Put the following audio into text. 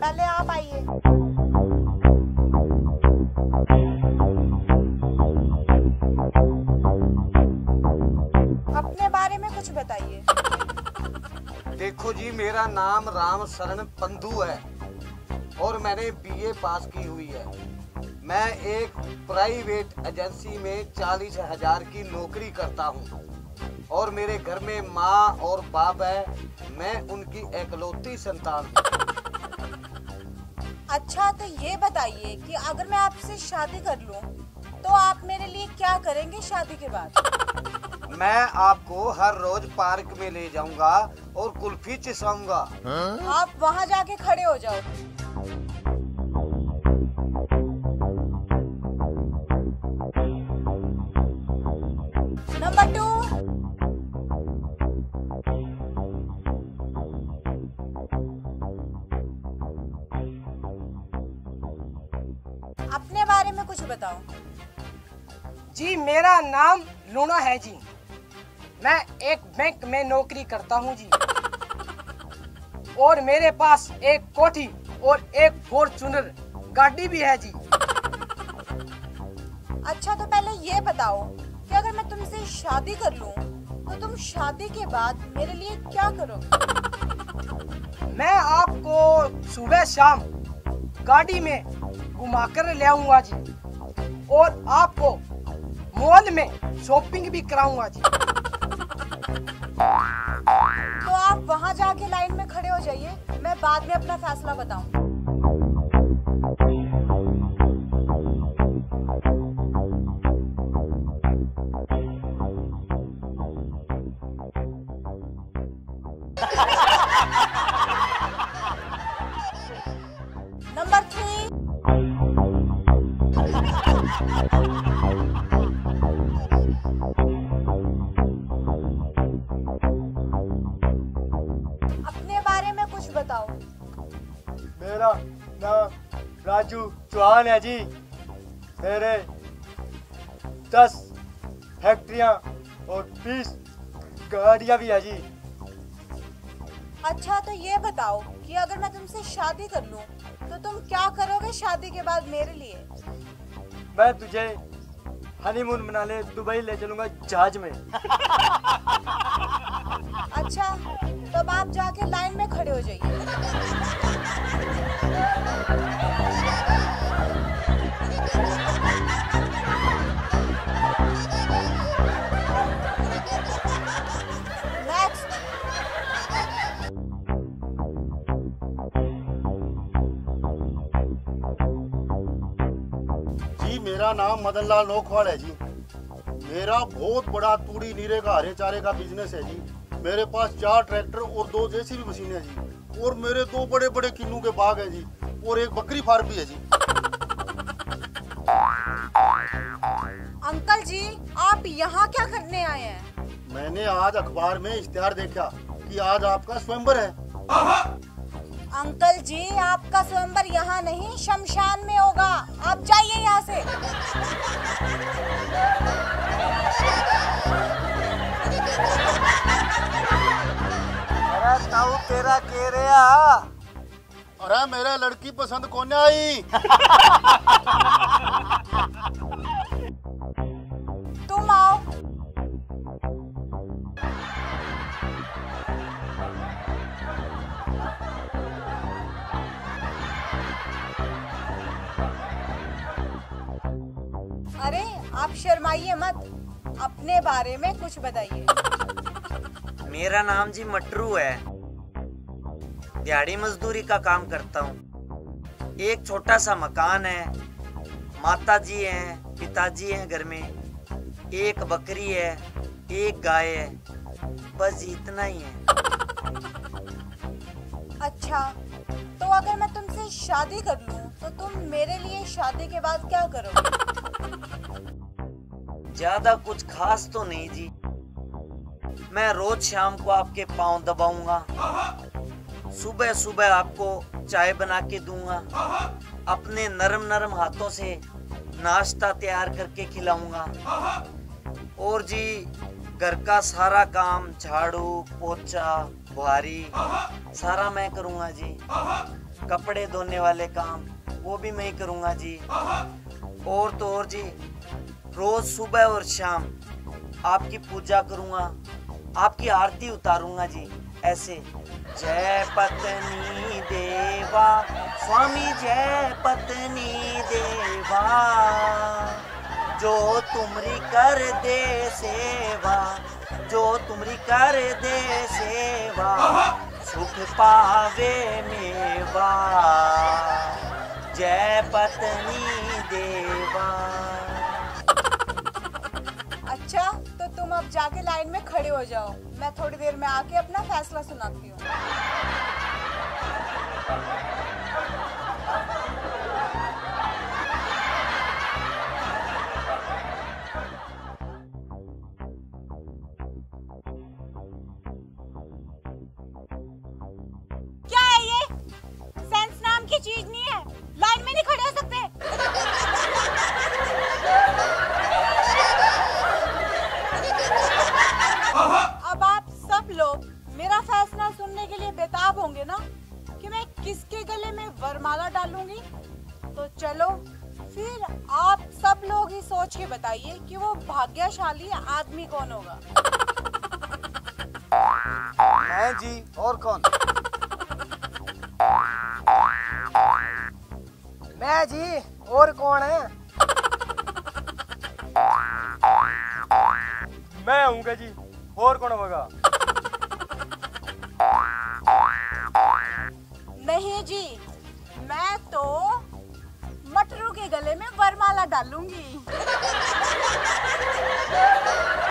पहले आप आइए। अपने बारे में कुछ बताइए। देखो जी, मेरा नाम राम शरण पंधु है और मैंने बीए पास की हुई है। मैं एक प्राइवेट एजेंसी में 40,000 की नौकरी करता हूँ और मेरे घर में माँ और बाप है। मैं उनकी इकलौती संतान हूँ। अच्छा, तो ये बताइए कि अगर मैं आपसे शादी कर लूं तो आप मेरे लिए क्या करेंगे शादी के बाद? मैं आपको हर रोज पार्क में ले जाऊंगा और कुल्फी चिसाऊंगा। आप वहाँ जाके खड़े हो जाओ। नंबर 2। अपने बारे में कुछ बताओ। जी, मेरा नाम लूना है जी। मैं एक बैंक में नौकरी करता हूँ जी और मेरे पास एक कोठी और एक फॉर्च्यूनर गाड़ी भी है जी। अच्छा, तो पहले ये बताओ कि अगर मैं तुमसे शादी कर लूं तो तुम शादी के बाद मेरे लिए क्या करोगे? मैं आपको सुबह शाम गाड़ी में घुमाकर ले आऊंगा जी और आपको मॉल में शॉपिंग भी कराऊंगा जी। तो आप वहाँ जाके लाइन में खड़े हो जाइए, मैं बाद में अपना फैसला बताऊं। नंबर 3। अपने बारे में कुछ बताओ। मेरा नाम राजू चौहान है जी। मेरे 10 फैक्ट्रियां और 20 गाड़ियां भी है जी। अच्छा, तो ये बताओ कि अगर मैं तुमसे शादी कर लूं तो तुम क्या करोगे शादी के बाद मेरे लिए? मैं तुझे हनीमून मनाने दुबई ले चलूंगा जहाज में। अच्छा, तो अब आप जाके लाइन में खड़े हो जाइए। नेक्स्ट। जी, मेरा नाम मदन लाल नोखवाल है जी। मेरा बहुत बड़ा तूड़ी नीरे का हरे चारे का बिजनेस है जी। मेरे पास 4 ट्रैक्टर और 2 जेसीबी मशीनें हैं जी और मेरे 2 बड़े बड़े किन्नू के बाग है जी और एक बकरी फार्म भी है जी। अंकल जी, आप यहाँ क्या करने आए हैं? मैंने आज अखबार में इश्तिहार देखा कि आज आपका स्वयंवर है। अंकल जी, आपका स्वयंवर यहाँ नहीं शमशान में होगा। आप जाइए यहाँ से। अरे ताऊ तेरा के रहा। अरे मेरे लड़की पसंद कौन आई? तुम आओ। अरे, आप शर्माइए मत, अपने बारे में कुछ बताइए। मेरा नाम जी मटरू है। दिहाड़ी मजदूरी का काम करता हूँ। एक छोटा सा मकान है, माता जी हैं, पिताजी हैं घर में, एक बकरी है, एक गाय है, बस इतना ही है। अच्छा, तो अगर मैं तुमसे शादी कर लूं तो तुम मेरे लिए शादी के बाद क्या करोगे? ज्यादा कुछ खास तो नहीं जी। मैं रोज शाम को आपके पाँव दबाऊंगा, सुबह सुबह आपको चाय बना के दूंगा, अपने नरम नरम हाथों से नाश्ता तैयार करके खिलाऊंगा और जी घर का सारा काम, झाड़ू पोछा बुहारी सारा मैं करूंगा जी। कपड़े धोने वाले काम वो भी मैं ही करूँगा जी। और तो और जी, रोज सुबह और शाम आपकी पूजा करूँगा, आपकी आरती उतारूंगा जी। ऐसे जय पत्नी देवा स्वामी, जय पत्नी देवा, जो तुमरी कर दे सेवा, जो तुमरी कर दे सेवा, सुख पावे मेवा, जय पत्नी देवा। अच्छा, तो तुम अब जाके लाइन में खड़े हो जाओ, मैं थोड़ी देर में आके अपना फैसला सुनाती हूँ। क्या है ये? सेंस नाम की चीज नहीं है, लाइन में नहीं खड़े हो सकते। अब आप सब लोग मेरा फैसला सुनने के लिए बेताब होंगे ना कि मैं किसके गले में वरमाला डालूंगी। तो चलो फिर आप सब लोग ही सोच के बताइए कि वो भाग्यशाली आदमी कौन होगा। मैं जी, और कौन? मैं जी, और कौन है? मैं हूँगा जी, और कौन होगा? नहीं जी, मैं तो मटरू के गले में वरमाला डालूंगी।